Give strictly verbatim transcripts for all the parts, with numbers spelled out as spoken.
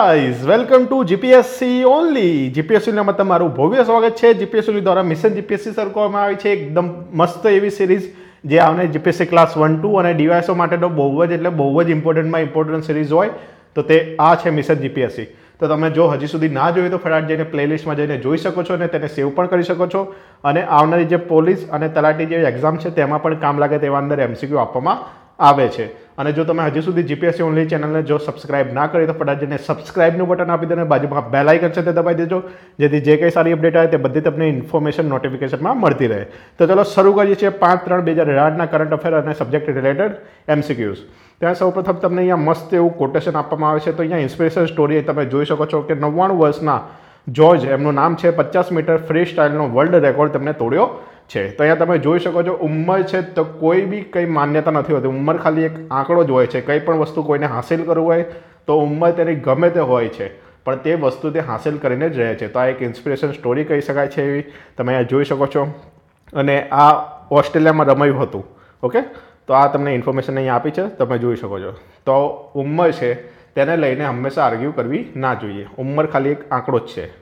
Guys welcome to GPSC only જીપીએસસીમાં તમારું ભવ્ય સ્વાગત છે। જીપીએસસી દ્વારા મિશન જીપીએસસી શરૂ કરવામાં આવી છે એકદમ મસ્ત એવી સિરીઝ જે આવનારી જીપીએસસી ક્લાસ વન ટુ અને ડીવાયએસઓ માટેનો બહુ જ એટલે બહુ જ ઇમ્પોર્ટન્ટમાં ઇમ્પોર્ટન્ટ સિરીઝ હોય તો તે આ છે મિશન જીપીએસસી। તો તમે જો હજી સુધી ના જોયું તો ફટાફટ જઈને પ્લેલિસ્ટમાં જઈને જોઈ શકો છો અને તેને સેવ પણ કરી શકો છો અને આવનારી જે પોલીસ અને તલાટી જેવી એક્ઝામ છે તેમાં પણ કામ લાગે તેવા અંદર એમસીક્યુ આપવામાં આવે છે। અને જો તમે હજી સુધી જીપીએસસી ઓનલી ચેનલને જો સબસ્ક્રાઇબ ના કરી તો ફટાફટ જઈને સબસ્ક્રાઇબનું બટન આપી દો અને બાજુમાં બેલ આઇકન છે તે દબાવી દેજો જેથી જે કંઈ સારી અપડેટ આવે તે બધી તમને ઇન્ફોર્મેશન નોટિફિકેશનમાં મળતી રહે। તો ચલો શરૂ કરીએ છીએ પાંચ ત્રણ બે હજાર અઢારના કરંટ અફેર અને સબ્જેક્ટ રિલેટેડ એમસીક્યુઝ। ત્યાં સૌપ્રથમ તમને અહીંયા મસ્ત એવું કોટેશન આપવામાં આવે છે। તો અહીંયા ઇન્સ્પિરેશન સ્ટોરી તમે જોઈ શકો છો કે નવ્વાણું વર્ષના જોર્જ એમનું નામ છે પચાસ મીટર ફ્રી સ્ટાઇલનો વર્લ્ડ રેકોર્ડ તેમને તોડ્યો છે। તો અહીંયા તમે જોઈ શકો છો ઉંમર છે તો કોઈ બી કંઈ માન્યતા નથી હોતી, ઉંમર ખાલી એક આંકડો જ હોય છે। કંઈ પણ વસ્તુ કોઈને હાંસિલ કરવું હોય તો ઉંમર તેની ગમે તે હોય છે પણ તે વસ્તુ તે હાંસિલ કરીને જ રહે છે। તો આ એક ઇન્સ્પિરેશન સ્ટોરી કહી શકાય છે એવી તમે અહીંયા જોઈ શકો છો અને આ ઓસ્ટ્રેલિયામાં રમાયું હતું। ઓકે, તો આ તમને ઇન્ફોર્મેશન અહીંયા આપી છે તમે જોઈ શકો છો। તો ઉંમર છે તેને લઈને હંમેશા આર્ગ્યુ કરવી ના જોઈએ, ઉંમર ખાલી એક આંકડો જ છે।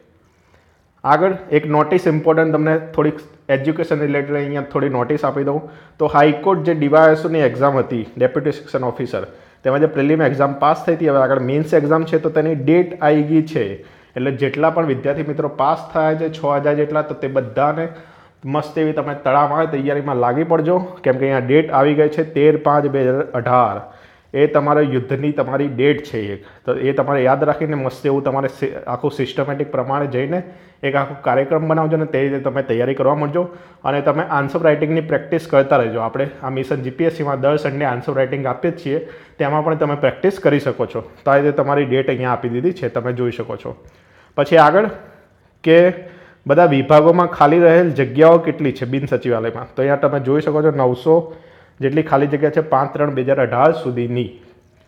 આગળ એક નોટિસ ઇમ્પોર્ટન્ટ તમને થોડીક એજ્યુકેશન રિલેટેડ અહીંયા થોડી નોટિસ આપી દઉં તો હાઈકોર્ટ જે ડીવાયએસઓની એક્ઝામ હતી ડેપ્યુટી સેક્શન ઓફિસર તેમાં જે પ્રિલિમ એક્ઝામ પાસ થઈ હતી, હવે આગળ મેન્સ એક્ઝામ છે તો તેની ડેટ આવી ગઈ છે। એટલે જેટલા પણ વિદ્યાર્થી મિત્રો પાસ થયા છે છ હજાર જેટલા, તો તે બધાને મસ્ત એવી તમે તડામાર તૈયારીમાં લાગી પડજો કેમ કે અહીંયા ડેટ આવી ગઈ છે તેર પાંચ બે હજાર અઢાર। એ તમારા યુદ્ધની તમારી ડેટ છે એક, તો એ તમારે યાદ રાખીને મસ્ત એવું તમારે આખું સિસ્ટમેટિક પ્રમાણે જઈને એક આખો કાર્યક્રમ બનાવજો અને તે રીતે તમે તૈયારી કરવા માંડજો અને તમે આન્સર રાઇટિંગની પ્રેક્ટિસ કરતા રહેજો। આપણે આ મિશન જીપીએસસીમાં દર સન્ડે આન્સર રાઇટિંગ આપીએ જ છીએ, તેમાં પણ તમે પ્રેક્ટિસ કરી શકો છો। તો આ રીતે તમારી ડેટ અહીંયા આપી દીધી છે, તમે જોઈ શકો છો। પછી આગળ કે બધા વિભાગોમાં ખાલી રહેલ જગ્યાઓ કેટલી છે બિન સચિવાલયમાં, તો અહીંયા તમે જોઈ શકો છો નવસો જેટલી ખાલી જગ્યા છે પાંચ ત્રણ બે હજાર અઢાર સુધીની।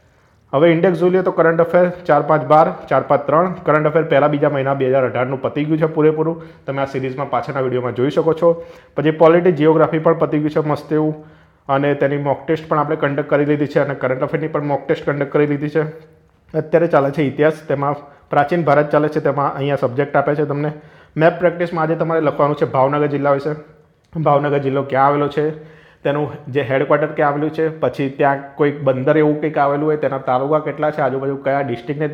હવે ઇન્ડેક્સ જોઈ લો તો કરંટ અફેર ચાર પાંચ બાર ચાર પાંચ ત્રણ કરંટ અફેર પહેલા બીજા મહિના બે હજાર અઢારનું પતી ગયું છે પૂરેપૂરું, તમે આ સિરીઝમાં પાછળના વિડીયોમાં જોઈ શકો છો। પછી પોલિટી જિયોગ્રાફી પણ પતી ગયું છે મસ્ત એવું અને તેની મોક ટેસ્ટ પણ આપણે કન્ડક્ટ કરી લીધી છે અને કરંટ અફેરની પણ મોક ટેસ્ટ કન્ડક્ટ કરી લીધી છે। અત્યારે ચાલે છે ઇતિહાસ, તેમાં પ્રાચીન ભારત ચાલે છે, તેમાં અહીંયા સબ્જેક્ટ આપે છે તમને। મેપ પ્રેક્ટિસમાં આજે તમારે લખવાનું છે ભાવનગર જિલ્લા વિશે, ભાવનગર જિલ્લો ક્યાં આવેલો છે, તેનું જે હેડક્વાર્ટર ક્યાં આવેલું છે, પછી ત્યાં કોઈક બંદર એવું કંઈક આવેલું હોય, તેના તાલુકા કેટલા છે, આજુબાજુ કયા ડિસ્ટ્રિક્ટને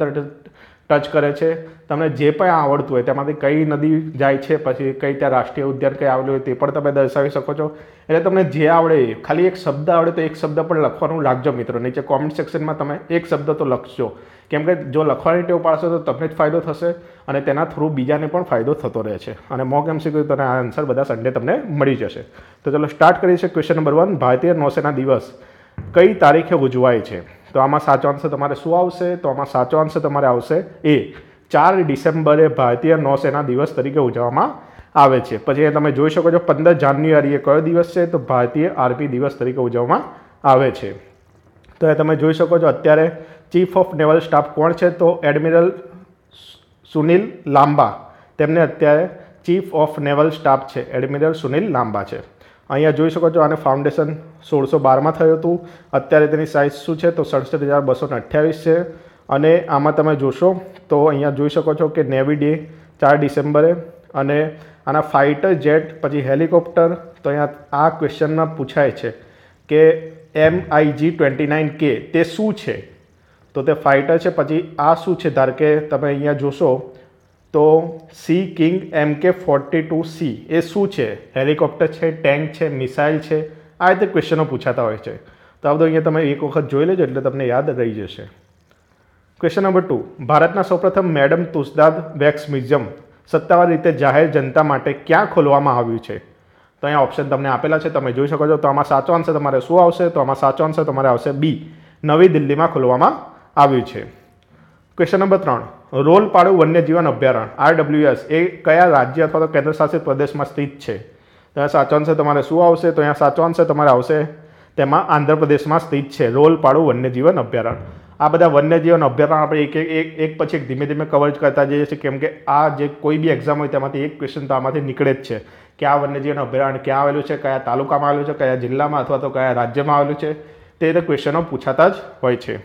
ટચ કરે છે, તમને જે પણ આવડતું હોય તેમાંથી કઈ નદી જાય છે, પછી કઈ ત્યાં રાષ્ટ્રીય ઉદ્યાન કંઈ આવેલું હોય તે પણ તમે દર્શાવી શકો છો। એટલે તમને જે આવડે ખાલી એક શબ્દ આવડે તો એક શબ્દ પણ લખવાનું રાખજો મિત્રો, નીચે કોમેન્ટ સેક્શનમાં તમે એક શબ્દ તો લખજો કેમ કે જો લખવાની ટેવ પાડશો તો તમને જ ફાયદો થશે અને તેના થ્રુ બીજાને પણ ફાયદો થતો રહે છે અને મોક એમસીક્યુ તને આ આન્સર બધા સન્ડે તમને મળી જશે। તો ચલો સ્ટાર્ટ કરીએ છીએ। ક્વેશ્ચન નંબર વન, ભારતીય નૌસેના દિવસ કઈ તારીખે ઉજવાય છે? તો આમાં સાચો આન્સર તમારે શું આવશે? તો આમાં સાચો આન્સર તમારે આવશે એ ચાર ડિસેમ્બરે ભારતીય નૌસેના દિવસ તરીકે ઉજવવામાં આવે છે। પછી તમે જોઈ શકો છો પંદર જાન્યુઆરીએ કયો દિવસ છે? તો ભારતીય આર્મી દિવસ તરીકે ઉજવવામાં આવે છે। તો એ તમે જોઈ શકો છો અત્યારે ચીફ ઓફ નેવલ સ્ટાફ કોણ છે? તો એડમિરલ સુનિલ લાંબા, તેમને અત્યારે ચીફ ઓફ નેવલ સ્ટાફ છે એડમિરલ સુનિલ લાંબા છે। અહીંયા જોઈ શકો છો આને ફાઉન્ડેશન સોળસો બારમાં થયું હતું, અત્યારે તેની સાઇઝ શું છે? તો સડસઠ હજાર બસો અઠ્યાવીસ છે અને આમાં તમે જોશો તો અહીંયા જોઈ શકો છો કે નેવી ડે ચાર ડિસેમ્બરે અને આના ફાઇટર જેટ પછી હેલિકોપ્ટર, તો અહીંયા આ ક્વેશ્ચનમાં પૂછાય છે કે એમ આઈ જી ટ્વેન્ટી નાઇન કે તે શું છે? તો તે ફાઇટર છે। પછી આ શું છે? ધાર કે તમે અહીંયા જોશો તો સી કિંગ એમ કે ફોર્ટી ટુ સી એ શું છે? હેલિકોપ્ટર છે, ટેન્ક છે, મિસાઇલ છે? આ રીતે ક્વેશ્ચનો પૂછાતા હોય છે। તો આ બધું અહીંયા તમે એક વખત જોઈ લેજો એટલે તમને યાદ રહી જશે। ક્વેશ્ચન નંબર ટુ, ભારતના સૌપ્રથમ મેડમ તુસદાદ વેક્સ મ્યુઝિયમ સત્તાવાર રીતે જાહેર જનતા માટે ક્યાં ખોલવામાં આવ્યું છે? તો અહીંયા ઓપ્શન તમને આપેલા છે, તમે જોઈ શકો છો। તો આમાં સાચો આન્સર તમારે શું આવશે? તો આમાં સાચો આન્સર તમારે આવશે બી, નવી દિલ્હીમાં ખોલવામાં આવ્યું છે। ક્વેશ્ચન નંબર ત્રણ, રોલપાડુ વન્યજીવન અભયારણ્ય આર ડબલ્યુ એસ એ કયા રાજ્ય અથવા તો કેન્દ્ર શાસિત પ્રદેશમાં સ્થિત છે? તો અહીંયા સાચો આન્સર તમારે શું આવશે? તો અહીંયા સાચો આન્સર તમારે આવશે તેમાં આંધ્રપ્રદેશમાં સ્થિત છે રોલપાડુ વન્યજીવન અભયારણ્ય। આ બધા વન્યજીવન અભયારણ્ય આપણે એક એક એક પછી એક ધીમે ધીમે કવર કરતા જઈએ છીએ કેમ કે આ જે કોઈ બી એક્ઝામ હોય તેમાંથી એક ક્વેશ્ચન તો આમાંથી નીકળે જ છે કે આ વન્યજીવન અભયારણ્ય ક્યાં આવેલું છે, કયા તાલુકામાં આવેલું છે, કયા જિલ્લામાં અથવા તો કયા રાજ્યમાં આવેલું છે, તે રીતે ક્વેશ્ચનો પૂછાતા જ હોય છે।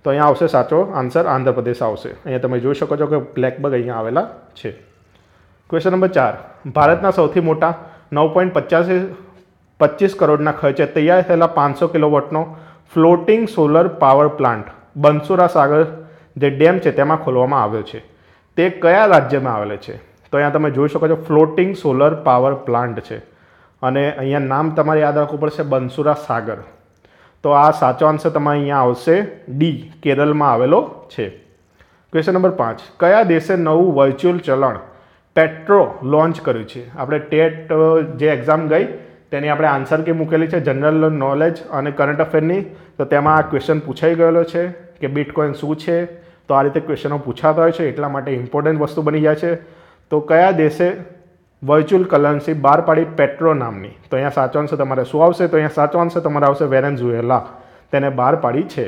તો અહીંયા આવશે સાચો આન્સર આંધ્રપ્રદેશ આવશે. અહીંયા તમે જોઈ શકો છો કે બ્લેકબગ અહીંયા આવેલા છે. ક્વેશ્ચન નંબર ચાર. ભારતના સૌથી મોટા નવ પોઈન્ટ પચાસી પચીસ કરોડના ખર્ચે તૈયાર થયેલા પાંચસો કિલોવોટનો floating solar power plant Bansura Sagar જે ડેમ છે તેમાં ખોલવામાં આવ્યો છે. તે કયા રાજ્યમાં આવેલો છે? તો અહીંયા તમે જોઈ શકો છો ફ્લોટિંગ સોલર પાવર પ્લાન્ટ છે અને અહીંયા નામ તમારે યાદ રાખવું પડશે બંસુરા સાગર. તો આ સાચો આન્સર તમારે અહીંયા આવશે ડી, કેરળમાં આવેલો છે. ક્વેશ્ચન નંબર પાંચ. કયા દેશે નવું વર્ચ્યુઅલ ચલણ પેટ્રો લોન્ચ કર્યું છે? આપણે ટેટ જે એક્ઝામ ગઈ તેની આપણે આન્સર કી મૂકેલી છે જનરલ નોલેજ અને કરંટ અફેરની, તો તેમાં આ ક્વેશ્ચન પૂછાઈ ગયેલો છે કે બિટકોઇન શું છે. તો આ રીતે ક્વેશ્ચનો પૂછાતા હોય છે, એટલા માટે ઇમ્પોર્ટન્ટ વસ્તુ બની જાય છે. તો કયા દેશે વર્ચ્યુઅલ કરન્સી બહાર પાડી પેટ્રો નામની? તો અહીંયા સાચો આન્સર તમારે શું આવશે? તો અહીંયા સાચો આન્સર તમારે આવશે વેનેઝુએલા, તેને બહાર પાડી છે.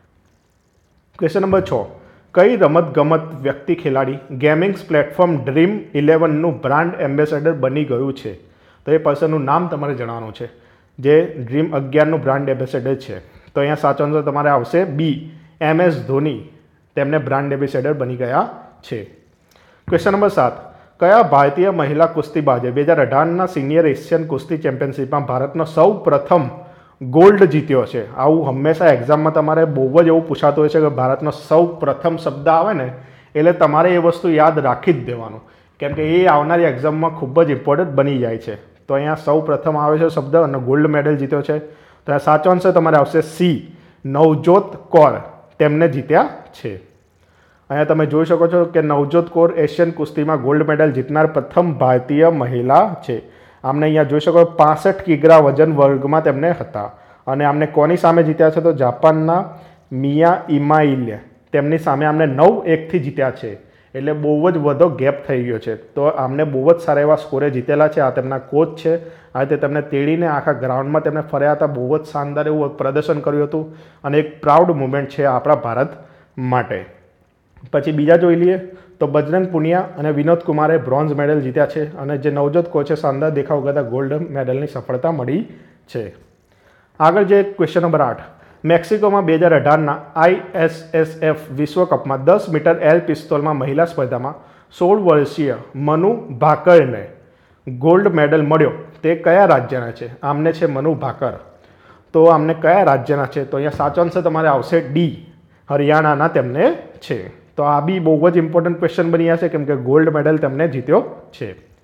ક્વેશ્ચન નંબર છ. કઈ રમતગમત વ્યક્તિ ખેલાડી ગેમિંગ્સ પ્લેટફોર્મ ડ્રીમ ઇલેવનનું બ્રાન્ડ એમ્બેસેડર બની ગયું છે? તો એ પર્સનનું નામ તમારે જણાવવાનું છે જે ડ્રીમ અગિયારનું બ્રાન્ડ એમ્બેસેડર છે. તો અહીંયા સાચો આન્સર તમારે આવશે બી, એમ એસ ધોની તેમને બ્રાન્ડ એમ્બેસેડર બની ગયા છે. ક્વેશ્ચન નંબર સાત. કયા ભારતીય મહિલા કુસ્તીબાજે બે હજાર અઢારના સિનિયર એશિયન કુસ્તી ચેમ્પિયનશિપમાં ભારતનો સૌ પ્રથમ ગોલ્ડ જીત્યો છે? આવું હંમેશા એક્ઝામમાં તમારે બહુ જ એવું પૂછાતું હોય છે કે ભારતનો સૌ પ્રથમ શબ્દ આવે ને એટલે તમારે એ વસ્તુ યાદ રાખી જ દેવાનું, કેમ કે એ આવનારી એક્ઝામમાં ખૂબ જ ઇમ્પોર્ટન્ટ બની જાય છે. તો અહીંયા સૌ પ્રથમ આવે છે શબ્દ અને ગોલ્ડ મેડલ જીત્યો છે. તો આ સાચો આન્સર તમારે આવશે સી, નવજોત કૌર તેમને જીત્યા છે. અહીંયા તમે જોઈ શકો છો કે નવજોત કૌર એશિયન કુસ્તીમાં ગોલ્ડ મેડલ જીતનાર પ્રથમ ભારતીય મહિલા છે. આમને અહીંયા જોઈ શકો પાસઠ કિગ્રા વજન વર્ગમાં તેમને હતા અને આમને કોની સામે જીત્યા છે? તો જાપાનના મિયા ઇમાઇલે તેમની સામે આમને નવ એકથી જીત્યા છે. એટલે બહુ જ વધુ ગેપ થઈ ગયો છે. તો આમને બહુ જ સારા એવા સ્કોરે જીતેલા છે. આ તેમના કોચ છે. આ રીતે તેમને તેડીને આખા ગ્રાઉન્ડમાં તેમને ફર્યા હતા. બહુ જ શાનદાર એવું પ્રદર્શન કર્યું હતું અને એક પ્રાઉડ મુમેન્ટ છે આપણા ભારત માટે. પછી બીજા જોઈ લઈએ તો બજરંગ પુનિયા અને વિનોદ કુમારે બ્રોન્ઝ મેડલ જીત્યા છે અને જે નવજોત કોચે શાનદાર દેખાવ કરતા ગોલ્ડ મેડલની સફળતા મળી છે. આગળ જે ક્વેશ્ચન નંબર આઠ. મેક્સિકોમાં બે હજાર અઢારના આઈ એસ એસ એફ વિશ્વકપમાં દસ મીટર એર પિસ્તોલમાં મહિલા સ્પર્ધામાં સોળ વર્ષીય મનુ ભાકરને ગોલ્ડ મેડલ મળ્યો. તે કયા રાજ્યના છે? આમને છે મનુ ભાકર. તો આમને કયા રાજ્યના છે? તો અહીંયા સાચો આન્સર તમારે આવશે ડી, હરિયાણાના તેમને છે. તો આ બી બહુ જ ઇમ્પોર્ટન્ટ ક્વેશ્ચન બની જશે કેમ કે ગોલ્ડ મેડલ તેમને જીત્યો છે.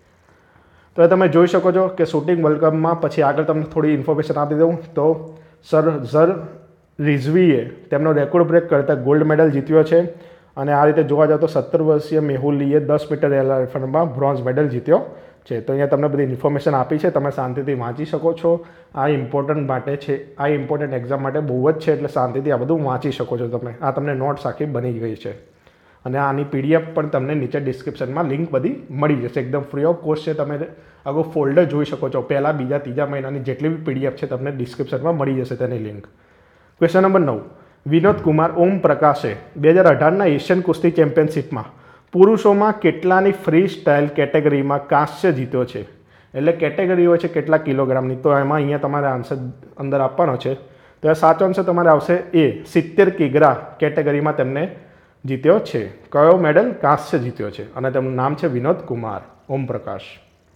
તો એ તમે જોઈ શકો છો કે શૂટિંગ વર્લ્ડ કપમાં પછી આગળ તમને થોડી ઇન્ફોર્મેશન આપી દઉં તો સર ઝર રિઝવીએ તેમનો રેકોર્ડ બ્રેક કરતા ગોલ્ડ મેડલ જીત્યો છે અને આ રીતે જોવા જાવ તો સત્તર વર્ષીય મેહુલીએ દસ મીટર એર રાઇફલમાં બ્રોન્ઝ મેડલ જીત્યો છે. તો અહીંયા તમને બધી ઇન્ફોર્મેશન આપી છે, તમે શાંતિથી વાંચી શકો છો. આ ઇમ્પોર્ટન્ટ માટે છે, આ ઇમ્પોર્ટન્ટ એક્ઝામ માટે બહુ જ છે એટલે શાંતિથી આ બધું વાંચી શકો છો તમે. આ તમને નોટ્સ આખી બની ગઈ છે અને આની પીડીએફ પણ તમને નીચે ડિસ્ક્રિપ્શનમાં લિંક બધી મળી જશે. એકદમ ફ્રી ઓફ કોસ્ટ છે. તમે આગળ ફોલ્ડર જોઈ શકો છો. પહેલાં બીજા ત્રીજા મહિનાની જેટલી બી પીડીએફ છે તમને ડિસ્ક્રિપ્શનમાં મળી જશે તેની લિંક. ક્વેશ્ચન નંબર નવ. વિનોદ કુમાર ઓમ પ્રકાશે બે હજાર અઢારના એશિયન કુસ્તી ચેમ્પિયનશિપમાં પુરુષોમાં કેટલાની ફ્રી સ્ટાઇલ કેટેગરીમાં કાંસ્ય જીત્યો છે? એટલે કેટેગરી હોય છે કેટલા કિલોગ્રામની, તો એમાં અહીંયા તમારે આન્સર અંદર આપવાનો છે. તો આ સાચો આન્સર તમારે આવશે એ, સિત્તેર કિગ્રા કેટેગરીમાં તેમને જીત્યો છે. કયો મેડલ? કાંસ્ય જીત્યો છે અને તેમનું નામ છે વિનોદ કુમાર ઓમ પ્રકાશ.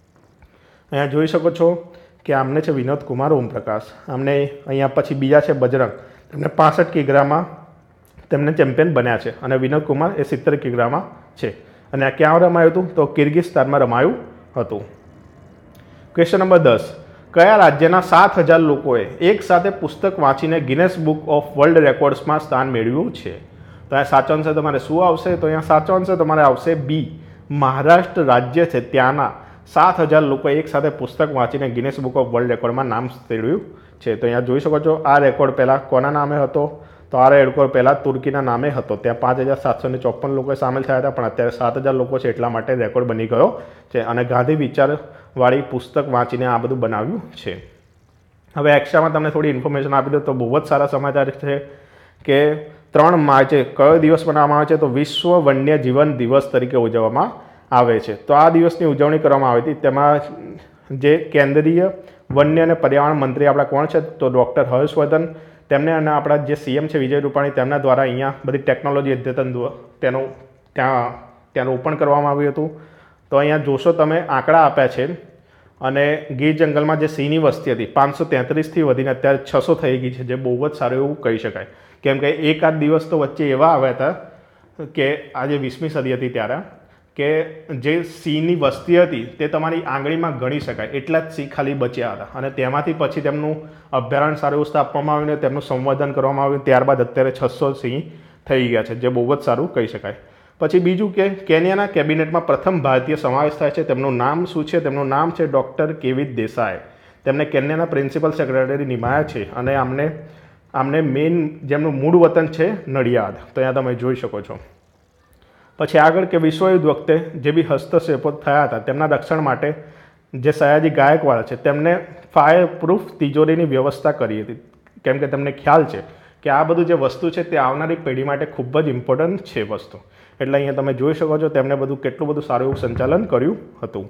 અહીંયા જોઈ શકો છો કે આમને છે વિનોદ કુમાર ઓમ પ્રકાશ. આમને અહીંયા પછી બીજા છે બજરંગ, તેમને પાસઠ કિગ્રામાં તેમને ચેમ્પિયન બન્યા છે અને વિનોદ કુમાર એ સિત્તેર કિગ્રામાં છે. અને આ ક્યાં રમાયું હતું? તો કિર્ગિસ્તાનમાં રમાયું હતું. ક્વેશ્ચન નંબર દસ. કયા રાજ્યના સાત હજાર લોકોએ એક સાથે પુસ્તક વાંચીને ગિનેસ બુક ઓફ વર્લ્ડ રેકોર્ડ્સમાં સ્થાન મેળવ્યું છે? તો આ સાચો આન્સર તમારે શું આવશે? તો અહીંયા સાચો આન્સર તમારે આવશે બી, મહારાષ્ટ્ર રાજ્ય છે ત્યાંના સાત હજાર લોકોએ એક સાથે પુસ્તક વાંચીને ગિનેસ બુક ઓફ વર્લ્ડ રેકોર્ડમાં નામ મેળવ્યું છે. તો અહીંયા જોઈ શકો છો આ રેકોર્ડ પહેલાં કોના નામે હતો? તો આ રેકોર્ડ પહેલાં તુર્કીના નામે હતો. ત્યાં પાંચ હજાર સાતસો ને ચોપન લોકો સામેલ થયા હતા પણ અત્યારે સાત હજાર લોકો છે એટલા માટે રેકોર્ડ બની ગયો છે અને ગાંધી વિચારવાળી પુસ્તક વાંચીને આ બધું બનાવ્યું છે. હવે એક્સ્ટ્રામાં તમને થોડી ઇન્ફોર્મેશન આપી દો તો બહુ જ સારા સમાચાર છે કે ત્રણ માર્ચે કયો દિવસ મનાવવામાં આવે છે? તો વિશ્વ વન્ય જીવન દિવસ તરીકે ઉજવવામાં આવે છે. તો આ દિવસની ઉજવણી કરવામાં આવી હતી. તેમાં જે કેન્દ્રીય વન્ય અને પર્યાવરણ મંત્રી આપણા કોણ છે? તો ડૉક્ટર હર્ષવર્ધન તેમને અને આપણા જે સીએમ છે વિજય રૂપાણી તેમના દ્વારા અહીંયા બધી ટેકનોલોજી અદ્યતન તેનું ત્યાં ત્યાં રોપણ કરવામાં આવ્યું હતું. તો અહીંયા જોશો તમે આંકડા આપ્યા છે અને ગીર જંગલમાં જે સિંહની વસ્તી હતી પાંચસો તેત્રીસથી વધીને અત્યારે છસો થઈ ગઈ છે, જે બહુ જ સારું એવું કહી શકાય. કેમ કે એકાદ દિવસ તો વચ્ચે એવા આવ્યા હતા કે આજે વીસમી સદી હતી ત્યારે કે જે સિંહની વસ્તી હતી તે તમારી આંગળીમાં ગણી શકાય એટલા જ સિંહ ખાલી બચ્યા હતા અને તેમાંથી પછી તેમનું અભયારણ્ય સારું એવું સ્થાપવામાં આવ્યું ને તેમનું સંવર્ધન કરવામાં આવ્યું. ત્યારબાદ અત્યારે છસો સિંહ થઈ ગયા છે, જે બહુ જ સારું કહી શકાય. પછી બીજું કે કેન્યાના કેબિનેટમાં પ્રથમ ભારતીય સમાવેશ થાય છે. તેમનું નામ શું છે? તેમનું નામ છે ડૉક્ટર કેવિત દેસાઈ. તેમને કેન્યાના પ્રિન્સિપલ સેક્રેટરી નિમાયા છે અને આમને આમને મેઇન જેમનું મૂળ વતન છે નડિયાદ. તો અહીંયા તમે જોઈ શકો છો. પછી આગળ કે વિશ્વયુદ્ધ વખતે જે બી હસ્તક્ષેપો થયા હતા તેમના રક્ષણ માટે જે સયાજી ગાયકવાડ છે તેમને ફાયર પ્રૂફ તિજોરીની વ્યવસ્થા કરી હતી. કેમ કે તેમને ખ્યાલ છે કે આ બધું જે વસ્તુ છે તે આવનારી પેઢી માટે ખૂબ જ ઇમ્પોર્ટન્ટ છે વસ્તુ. એટલે અહીંયા તમે જોઈ શકો છો તેમને બધું કેટલું બધું સારું એવું સંચાલન કર્યું હતું.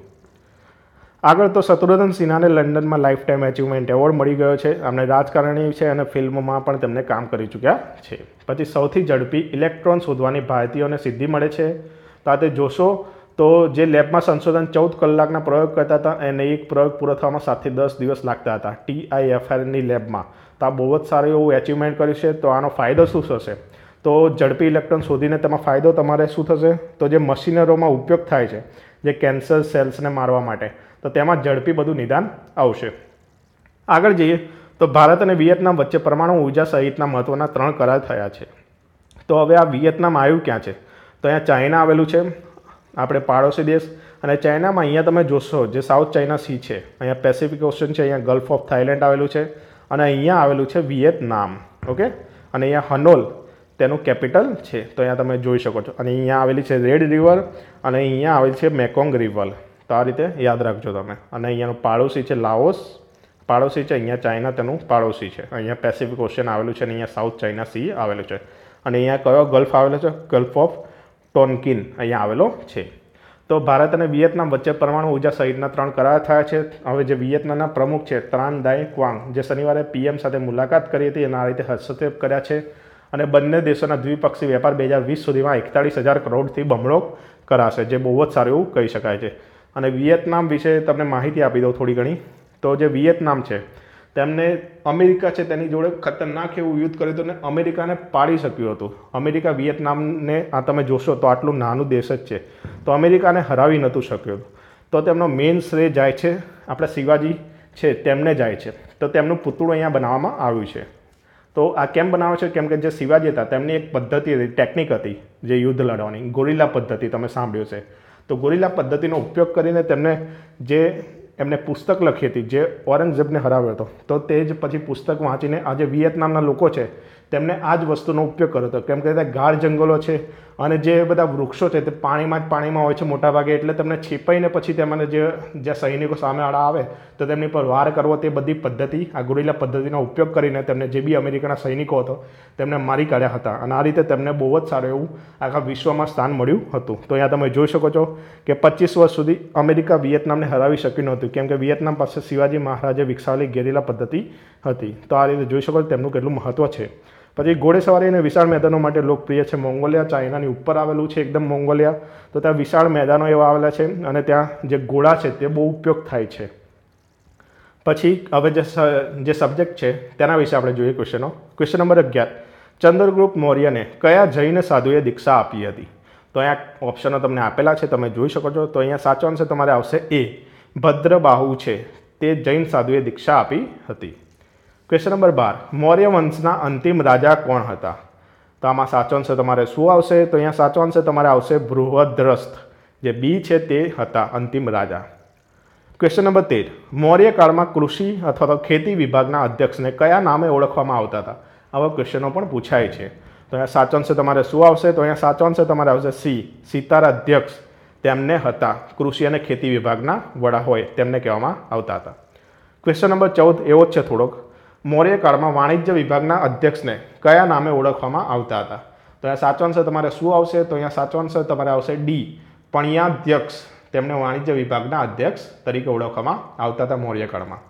આગળ તો શત્રુઘ્ન સિન્હાને લંડનમાં લાઈફ ટાઈમ અચીવમેન્ટ એવોર્ડ મળી ગયો છે. આમને રાજકારણી છે અને ફિલ્મોમાં પણ તેમને કામ કરી ચૂક્યા છે. પછી સૌથી ઝડપી ઇલેક્ટ્રોન શોધવાની ભારતીયોને સિદ્ધિ મળે છે. તો આ તે જોશો તો જે લેબમાં સંશોધન ચૌદ કલાકના પ્રયોગ કરતા હતા અને એક પ્રયોગ પૂરો થવામાં સાતથી દસ દિવસ લાગતા હતા ટીઆઈએફઆરની લેબમાં. તો આ બહુ જ સારું એવું એચિવમેન્ટ કર્યું છે. તો આનો ફાયદો શું થશે? તો ઝડપી ઇલેક્ટ્રોન શોધીને તેમાં ફાયદો તમારે શું થશે? તો જે મશીનરોમાં ઉપયોગ થાય છે જે કેન્સર સેલ્સને મારવા માટે, તો તેમાં ઝડપી બધું નિદાન આવશે. આગળ જઈએ તો ભારત અને વિયેતનામ વચ્ચે પરમાણુ ઉર્જા સહિતના મહત્ત્વના ત્રણ કરાર થયા છે. તો હવે આ વિયેતનામ આવ્યું ક્યાં છે? તો અહીંયા ચાઇના આવેલું છે, આપણે પાડોશી દેશ. અને ચાઇનામાં અહીંયા તમે જોશો જે સાઉથ ચાઇના સી છે, અહીંયા પેસિફિક ઓશન છે, અહીંયા ગલ્ફ ઓફ થાઇલેન્ડ આવેલું છે અને અહીંયા આવેલું છે વિયેતનામ. ઓકે, અને અહીંયા હનોલ તેનું કેપિટલ છે. તો અહીંયા તમે જોઈ શકો છો. અને અહીંયા આવેલી છે રેડ રિવર અને અહીંયા આવેલી છે મેકોંગ રિવર. તો આ રીતે યાદ રાખજો તમે. અને અહીંયાનું પાડોશી છે લાઓસ, પાડોશી છે. અહીંયા ચાઇના તેનું પાડોશી છે. અહીંયા પેસિફિક ઓશન આવેલું છે અને અહીંયા સાઉથ ચાઇના સી આવેલું છે. અને અહીંયા કયો ગલ્ફ આવેલો છે? ગલ્ફ ઓફ ટોન્કિન અહીંયા આવેલો છે. તો ભારત અને વિયેતનામ વચ્ચે પરમાણુ ઉર્જા સહિતના ત્રણ કરાર થયા છે. હવે જે વિયેતનામના પ્રમુખ છે ત્રાન દાય ક્વાંગ, જે શનિવારે પીએમ સાથે મુલાકાત કરી હતી અને આ રીતે હસ્તક્ષેપ કર્યા છે. અને બંને દેશોના દ્વિપક્ષી વેપાર બે હજાર વીસ સુધીમાં એકતાળીસ હજાર કરોડથી બમણો કરાશે, જે બહુ જ સારું એવું કહી શકાય છે. અને વિયેતનામ વિશે તમને માહિતી આપી દઉં થોડી ઘણી. તો જે વિયેતનામ છે તેમને અમેરિકા છે તેની જોડે ખતરનાક એવું યુદ્ધ કર્યું હતું અને અમેરિકાને પાડી શક્યું હતું. અમેરિકા વિયેતનામને આ તમે જોશો તો આટલું નાનું દેશ જ છે, તો અમેરિકાને હરાવી નહોતું શક્યું. તો તેમનો મેઇન શ્રેય જાય છે આપણે શિવાજી છે તેમને જાય છે. તો તેમનું પુતળું અહીંયા બનાવવામાં આવ્યું છે. તો આ કેમ બનાવે છે? કેમ કે જે શિવાજી હતા તેમની એક પદ્ધતિ હતી, ટેકનિક હતી જે યુદ્ધ લડવાની, ગોરિલા પદ્ધતિ તમે સાંભળ્યું છે. તો ગોરિલા પદ્ધતિનો ઉપયોગ કરીને તેમને જે એમને પુસ્તક લખી હતી જે ઔરંગઝેબને હરાવ્યો હતો, તો તે જ પછી પુસ્તક વાંચીને આજે વિયેતનામના લોકો છે તેમને આ જ વસ્તુનો ઉપયોગ કર્યો હતો. કેમ કે ત્યાં ગાઢ જંગલો છે અને જે બધા વૃક્ષો છે તે પાણીમાં જ પાણીમાં હોય છે મોટાભાગે, એટલે તેમને છીપાઈને પછી તેમને જે જે સૈનિકો સામે આડા આવે તો તેમની પર વાર કરવો, તે બધી પદ્ધતિ આ ગોરિલા પદ્ધતિનો ઉપયોગ કરીને તેમને જે બી અમેરિકાના સૈનિકો હતો તેમને મારી કાઢ્યા હતા. અને આ રીતે તેમને બહુ જ સારું એવું આખા વિશ્વમાં સ્થાન મળ્યું હતું. તો અહીંયા તમે જોઈ શકો છો કે પચીસ વર્ષ સુધી અમેરિકા વિયેતનામને હરાવી શક્યું નહોતું, કેમ કે વિયેતનામ પાસે શિવાજી મહારાજે વિકસાવેલી ગેરિલા પદ્ધતિ હતી. તો આ રીતે જોઈ શકો છો તેમનું કેટલું મહત્ત્વ છે. પછી ઘોડેસવારી અને વિશાળ મેદાનો માટે લોકપ્રિય છે મોંગોલિયા. ચાઇનાની ઉપર આવેલું છે એકદમ મોંગોલિયા. તો ત્યાં વિશાળ મેદાનો એવા આવેલા છે અને ત્યાં જે ઘોડા છે તે બહુ ઉપયોગ થાય છે. પછી હવે જે જે સબ્જેક્ટ છે તેના વિશે આપણે જોઈએ ક્વેશ્ચનો. ક્વેશ્ચન નંબર અગિયાર, ચંદ્રગુપ્ત મૌર્યને કયા જૈન સાધુએ દીક્ષા આપી હતી? તો અહીંયા ઓપ્શનો તમને આપેલા છે, તમે જોઈ શકો છો. તો અહીંયા સાચો આન્સર તમારે આવશે એ, ભદ્રબાહુ છે તે જૈન સાધુએ દીક્ષા આપી હતી. ક્વેશ્ચન નંબર બાર, મૌર્ય વંશના અંતિમ રાજા કોણ હતા? તો આમાં સાચો આન્સર તમારે શું આવશે? તો અહીંયા સાચો આન્સર તમારે આવશે બૃહદ્રસ્થ, જે બી છે તે હતા અંતિમ રાજા. ક્વેશ્ચન નંબર તેર, મૌર્ય કાળમાં કૃષિ અથવા તો ખેતી વિભાગના અધ્યક્ષને કયા નામે ઓળખવામાં આવતા હતા? આવા ક્વેશ્ચનો પણ પૂછાય છે. તો અહીંયા સાચો આન્સર તમારે શું આવશે? તો અહીંયા સાચો આન્સર તમારે આવશે સી, સિતાર અધ્યક્ષ તેમને હતા. કૃષિ અને ખેતી વિભાગના વડા હોય તેમને કહેવામાં આવતા હતા. ક્વેશ્ચન નંબર ચૌદ એવો જ છે થોડોક, મૌર્ય કાળમાં વાણિજ્ય વિભાગના અધ્યક્ષને કયા નામે ઓળખવામાં આવતા હતા? તો અહીંયા સાચો આન્સર તમારે શું આવશે? તો અહીંયા સાચો આન્સર તમારે આવશે ડી, પણ્યાધ્યક્ષ તેમને વાણિજ્ય વિભાગના અધ્યક્ષ તરીકે ઓળખવામાં આવતા હતા મૌર્ય કાળમાં.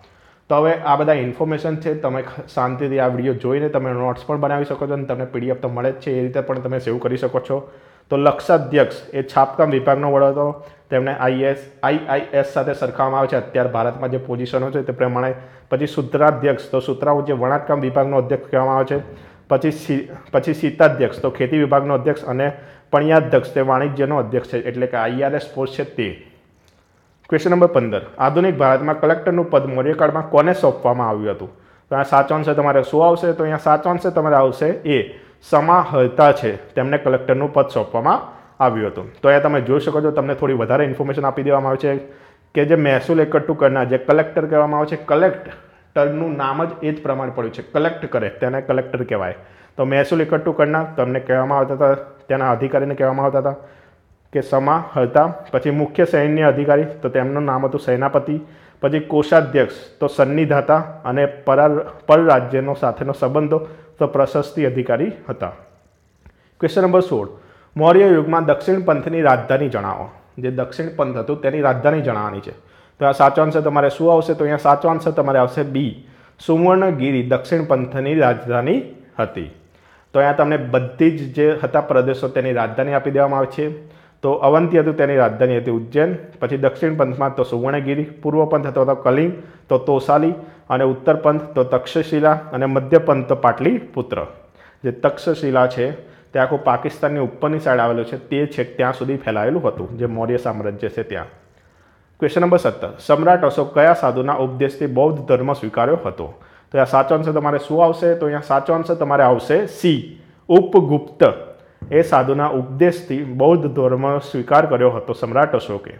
તો હવે આ બધા ઇન્ફોર્મેશન છે, તમે શાંતિથી આ વિડીયો જોઈને તમે નોટ્સ પણ બનાવી શકો છો અને તમને પીડીએફ તો મળે જ છે, એ રીતે પણ તમે સેવ કરી શકો છો. તો લક્ષાધ્યક્ષ એ છાપકામ વિભાગનો વડો હતો, તેમને આઈએસ આઈઆઈએસ સાથે સરખાવવામાં આવે છે અત્યારે ભારતમાં જે પોઝિશનો છે તે પ્રમાણે. પછી સૂત્રાધ્યક્ષ, તો સૂત્રાઓ જે વણાટકામ વિભાગનો અધ્યક્ષ કહેવામાં આવે છે. પછી પછી શીતાધ્યક્ષ, તો ખેતી વિભાગનો અધ્યક્ષ, અને પણ્યાધ્યક્ષ તે વાણિજ્યનો અધ્યક્ષ છે, એટલે કે આઈઆરએસ પોસ્ટ છે તે. ક્વેશ્ચન નંબર પંદર, આધુનિક ભારતમાં કલેક્ટરનું પદ મૌર્યકાળમાં કોને સોંપવામાં આવ્યું હતું? તો અહીંયા સાચો આન્સર તમારે શું આવશે? તો અહીંયા સાચો આન્સર તમારે આવશે એ સમાહર્તા છે, તેમને કલેક્ટરનું પદ સોંપવામાં આવ્યું હતું. તો અહીંયા તમે જોઈ શકો છો, તમને થોડી વધારે ઇન્ફોર્મેશન આપી દેવામાં આવે છે કે જે મહેસૂલ એકઠું કરનાર જે કલેક્ટર કહેવામાં આવે છે, કલેક્ટરનું નામ જ એ જ પ્રમાણે પડ્યું છે, કલેક્ટ કરે તેને કલેક્ટર કહેવાય. તો મહેસૂલ એકઠું કરનાર તમને કહેવામાં આવતા હતા, તેના અધિકારીને કહેવામાં આવતા હતા કે સમાહર્તા. પછી મુખ્ય સૈન્ય અધિકારી, તો તેમનું નામ હતું સેનાપતિ. પછી કોષાધ્યક્ષ, તો સન્નિધાતા, અને પર પરરાજ્યનો સાથેનો સંબંધો, તો પ્રશસ્તિ અધિકારી હતા. ક્વેશ્ચન નંબર સોળ, મૌર્ય યુગમાં દક્ષિણ પંથની રાજધાની જણાવો. જે દક્ષિણ પંથ હતું તેની રાજધાની જણાવવાની છે. તો આ સાચો આન્સર તમારે શું આવશે? તો અહીંયા સાચો આન્સર તમારે આવશે બી, સુવર્ણગીરી દક્ષિણ પંથની રાજધાની હતી. તો અહીંયા તમને બધી જ જે હતા પ્રદેશો તેની રાજધાની આપી દેવામાં આવે છે. તો અવંતી હતું, તેની રાજધાની હતી ઉજ્જૈન. પછી દક્ષિણ પંથમાં તો સુવર્ણગીરી, પૂર્વ પંથ હતો તો કલિંગ, તો તોસાલી, અને ઉત્તર પંથ તો તક્ષશિલા, અને મધ્ય પંથ તો પાટલીપુત્ર. જે તક્ષશિલા છે તે આખું પાકિસ્તાનની ઉપરની સાઈડ આવેલું છે, તે છેક ત્યાં સુધી ફેલાયેલું હતું, જે મૌર્ય સામ્રાજ્ય છે ત્યાં. ક્વેશ્ચન નંબર સત્તર, સમ્રાટ અશોક કયા સાધુના ઉપદેશથી બૌદ્ધ ધર્મ સ્વીકાર્યો હતો? તો આ સાચો આન્સર તમારે શું આવશે? તો અહીંયા સાચો આન્સર તમારે આવશે સી, ઉપગુપ્ત. એ સાધુના ઉપદેશથી બૌદ્ધ ધર્મ સ્વીકાર કર્યો હતો સમ્રાટ અશોકે.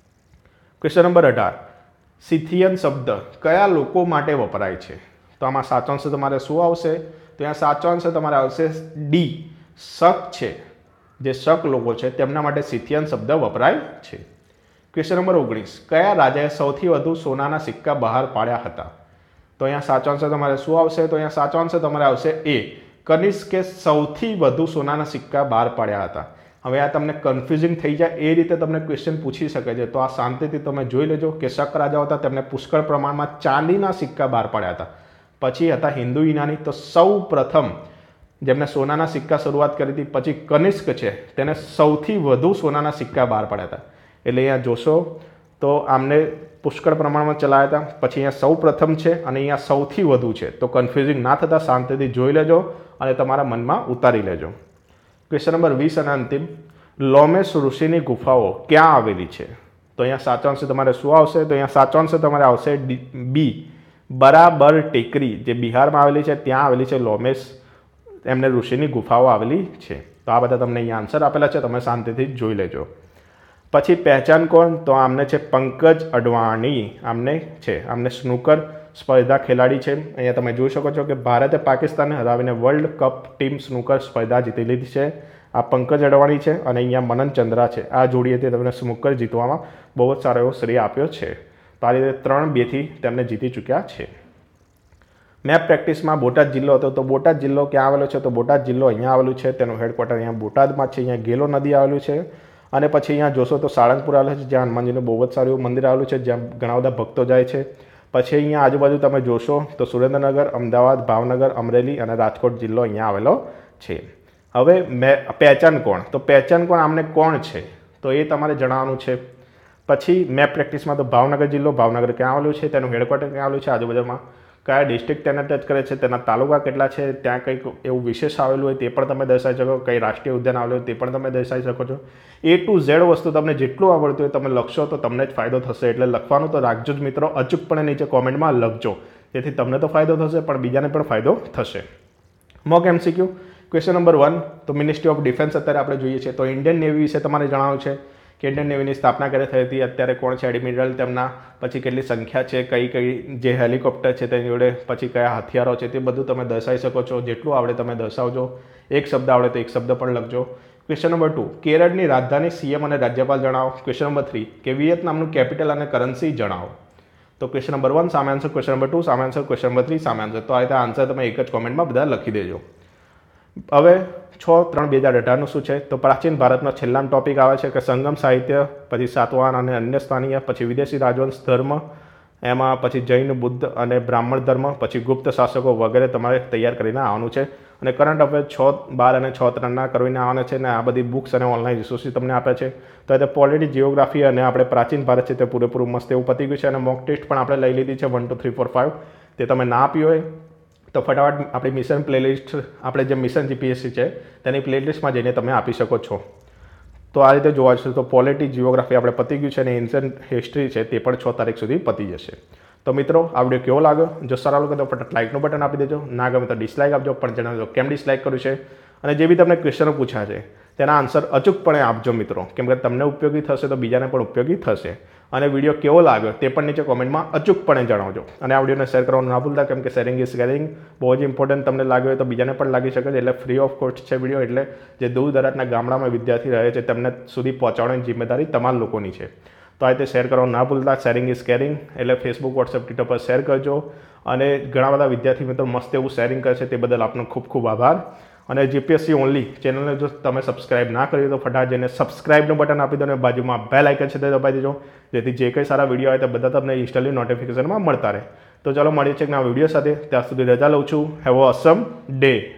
ક્વેશ્ચન નંબર અઢાર, સિથિયન શબ્દ કયા લોકો માટે વપરાય છે? તો આમાં સાચો આન્સર તમારે શું આવશે? તો અહીંયા સાચો આન્સર તમારે આવશે ડી, શક છે. જે શક લોકો છે તેમના માટે સિથિયન શબ્દ વપરાય છે. ક્વેશ્ચન નંબર ઓગણીસ, કયા રાજાએ સૌથી વધુ સોનાના સિક્કા બહાર પાડ્યા હતા? તો અહીંયા સાચો આન્સર તમારે શું આવશે? તો અહીંયા સાચો આન્સર તમારે આવશે એ, કનિષ્કે સૌથી વધુ સોનાના સિક્કા બહાર પાડ્યા હતા. હવે આ તમને કન્ફ્યુઝિંગ થઈ જાય એ રીતે તમને ક્વેશ્ચન પૂછી શકે છે, તો આ શાંતિથી તમે જોઈ લેજો કે શક રાજાઓ હતા તેમને પુષ્કળ પ્રમાણમાં ચાંદીના સિક્કા બહાર પાડ્યા હતા. પછી હતા હિન્દુ યુનાની, તો સૌ પ્રથમ જેમને સોનાના સિક્કા શરૂઆત કરી હતી, પછી કનિષ્ક છે તેને સૌથી વધુ સોનાના સિક્કા બહાર પાડ્યા હતા. એટલે અહીંયા જોશો તો આમને પુષ્કળ પ્રમાણમાં ચલાવ્યા હતા. પછી અહીંયા સૌ પ્રથમ છે અને અહીંયા સૌથી વધુ છે, તો કન્ફ્યુઝિંગ ના થતા શાંતિથી જોઈ લેજો અને તમારા મનમાં ઉતારી લેજો. ક્વેશ્ચન નંબર વીસ અને અંતિમ, લોમેશ ઋષિની ગુફાઓ ક્યાં આવેલી છે? તો અહીંયા સાચો આન્સર તમારે શું આવશે? તો અહીંયા સાચો આન્સર તમારે આવશે બી, બરાબર ટેકરી, જે બિહારમાં આવેલી છે ત્યાં આવેલી છે લોમેશ એમને ઋષિની ગુફાઓ આવેલી છે. તો આ બધા તમને અહીંયા આન્સર આપેલા છે, તમે શાંતિથી જોઈ લેજો. પછી પહેચાન કોણ? તો આમને છે પંકજ અડવાણી, આમને છે આમને સ્નૂકર સ્પર્ધા ખેલાડી છે. અહીંયા તમે જોઈ શકો છો કે ભારતે પાકિસ્તાનને હરાવીને વર્લ્ડ કપ ટીમ સ્નૂકર સ્પર્ધા જીતી લીધી છે. આ પંકજ અડવાણી છે અને અહીંયા મનન ચંદ્રા છે. આ જોડીએથી તમને સ્નૂકર જીતવામાં બહુ જ સારો એવો શ્રેય આપ્યો છે. તો આ રીતે ત્રણ બેથી તેમને જીતી ચૂક્યા છે. મેપ પ્રેક્ટિસમાં બોટાદ જિલ્લો હતો, તો બોટાદ જિલ્લો ક્યાં આવેલો છે? તો બોટાદ જિલ્લો અહીંયા આવેલું છે, તેનું હેડક્વાર્ટર અહીંયા બોટાદમાં છે. અહીંયા ગેલો નદી આવેલું છે. અને પછી અહીંયા જોશો તો સાળંગપુર આવેલું છે, જ્યાં હનુમાનજીનું બહુ જ સારું મંદિર આવેલું છે, જ્યાં ઘણા બધા ભક્તો જાય છે. પછી અહીંયા આજુબાજુ તમે જોશો તો સુરેન્દ્રનગર, અમદાવાદ, ભાવનગર, અમરેલી અને રાજકોટ જિલ્લો અહીંયા આવેલો છે. હવે મે પહેચાન કોણ? તો પહેચાન કોણ આમને કોણ છે તો એ તમારે જણાવવાનું છે. પછી મેપ પ્રેક્ટિસમાં તો ભાવનગર જિલ્લો, ભાવનગર ક્યાં આવેલું છે, તેનું હેડક્વાર્ટર ક્યાં આવેલું છે, આજુબાજુમાં કયા ડિસ્ટ્રિક્ટ તેને ટચ કરે છે, તેના તાલુકા કેટલા છે, ત્યાં કંઈક એવું વિશેષ આવેલું હોય તે પણ તમે દર્શાવી શકો, કઈ રાષ્ટ્રીય ઉદ્યાન આવેલું હોય તે પણ તમે દર્શાવી શકો છો. એ ટુ ઝેડ વસ્તુ તમને જેટલું આવડતું હોય તમે લખશો તો તમને જ ફાયદો થશે. એટલે લખવાનું તો રાખજો જ મિત્રો, અચૂકપણે નીચે કોમેન્ટમાં લખજો, જેથી તમને તો ફાયદો થશે પણ બીજાને પણ ફાયદો થશે. Mock MCQ question number one, તો મિનિસ્ટ્રી ઓફ ડિફેન્સ અત્યારે આપણે જોઈએ છીએ, તો ઇન્ડિયન નેવી વિશે તમારે જણાવવું છે કે ઇન્ડિયન નેવીની સ્થાપના ક્યારે થઈ હતી, અત્યારે કોણ છે એડમિરલ તેમના, પછી કેટલી સંખ્યા છે, કઈ કઈ જે હેલિકોપ્ટર છે તેની જોડે, પછી કયા હથિયારો છે તે બધું તમે દર્શાવી શકો છો. જેટલું આવડે તમે દર્શાવજો. એક શબ્દ આવડે તો એક શબ્દ પણ લખજો. ક્વેશ્ચન નંબર ટુ, કેરળની રાજધાની, સીએમ અને રાજ્યપાલ જણાવો. ક્વેશ્ચન નંબર થ્રી, કે વિયેતનામનું કેપિટલ અને કરન્સી જણાવો. તો ક્વેશ્ચન નંબર વન સામે આન્સર, ક્વેશ્ચન નંબર ટુ સામે આન્સર, ક્વેશ્ચન નંબર થ્રી સામે આન્સર. તો આ રીતે આન્સર તમે એક જ કોમેન્ટમાં બધા લખી દેજો. હવે છ ત્રણ બે હજાર અઢારનું શું છે? તો પ્રાચીન ભારતનો છેલ્લાનો ટોપિક આવે છે કે સંગમ સાહિત્ય, પછી સાતવાહન અને અન્ય સ્થાનીય, પછી વિદેશી રાજવંશ, ધર્મ, એમાં પછી જૈન, બુદ્ધ અને બ્રાહ્મણ ધર્મ, પછી ગુપ્ત શાસકો વગેરે તમારે તૈયાર કરીને આવવાનું છે. અને કરંટ અફેર છ બાર અને છ ત્રણના કરીને આવવાના છે ને આ બધી બુક્સ અને ઓનલાઈન રિસોર્સિસ તમને આપે છે. તો એ પોલિટી, જિયોગ્રાફી અને આપણે પ્રાચીન ભારત છે તે પૂરેપૂરું મસ્ત એવું પતી ગયું છે. અને મોક ટેસ્ટ પણ આપણે લઈ લીધી છે one two three four five. તે તમે ના આપી હોય તો ફટાફટ આપણી મિશન પ્લેલિસ્ટ, આપણે જે મિશન જીપીએસસી છે તેની પ્લેલિસ્ટમાં જઈને તમે આપી શકો છો. તો આ રીતે જોવા જશે તો પોલિટી, જિયોગ્રાફી આપણે પતી ગયું છે અને એન્શિયન્ટ હિસ્ટ્રી છે તે પણ છ તારીખ સુધી પતી જશે. તો મિત્રો આ વિડીયો કેવો લાગ્યો? જો સારો લાગે તો ફટાફટ લાઇકનું બટન આપી દેજો, ના ગમે તો ડિસલાઇક આપજો, પણ જણાવજો કેમ ડિસલાઇક કર્યું છે. અને જે બી તમને ક્વેશ્ચનો પૂછ્યા છે તેના આન્સર અચૂકપણે આપજો મિત્રો, કેમ કે તમને ઉપયોગી થશે તો બીજાને પણ ઉપયોગી થશે. અને વિડીયો કેવો લાગ્યો તે પણ નીચે કોમેન્ટમાં અચૂકપણે જણાવજો. અને આ વિડીયોને શેર કરવાનું ના ભૂલતા, કેમ કે શેરિંગ ઇઝ કેરિંગ બહુ જ ઇમ્પોર્ટન્ટ. તમને લાગ્યો હોય તો બીજાને પણ લાગી શકે છે. એટલે ફ્રી ઓફ કોસ્ટ છે વિડીયો, એટલે જે દૂર દરાજના ગામડામાં વિદ્યાર્થી રહે છે તેમને સુધી પહોંચાડવાની જિમ્મેદારી તમામ લોકોની છે. તો આ રીતે શેર કરવાનું ના ભૂલતા. શેરિંગ ઇઝ કેરિંગ એટલે ફેસબુક, વોટ્સએપ, ટ્વિટર પર શેર કરજો. અને ઘણા બધા વિદ્યાર્થી મિત્રો મસ્ત એવું શેરિંગ કરશે, તે બદલ આપનો ખૂબ ખૂબ આભાર. અને જીપીએસસી ઓનલી ચેનલને જો તમે સબસ્ક્રાઇબ ના કરી તો ફટાફટ જઈને સબસ્ક્રાઇબનું બટન આપી દો અને બાજુમાં બેલ આઇકન છે તે દબાવી દેજો, જેથી જે કંઈ સારા વિડીયો આવે તે બધા તમને ઇન્સ્ટન્ટલી નોટિફિકેશનમાં મળતા રહે. તો ચાલો મળીએ છીએ એક નવા વિડીયો સાથે. ત્યાં સુધી રજા લઉં છું. Have a awesome day.